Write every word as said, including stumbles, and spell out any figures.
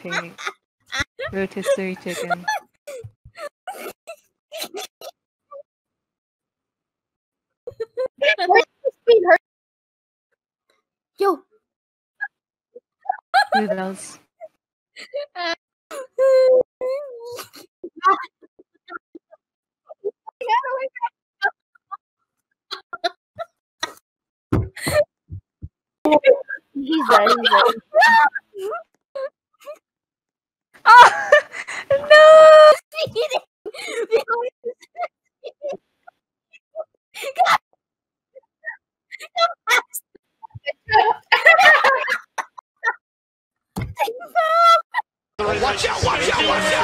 Okay. Rotisserie chicken. Yo. Noodles. He's dead. He's dead. Oh no! Watch out! Watch out! Watch out!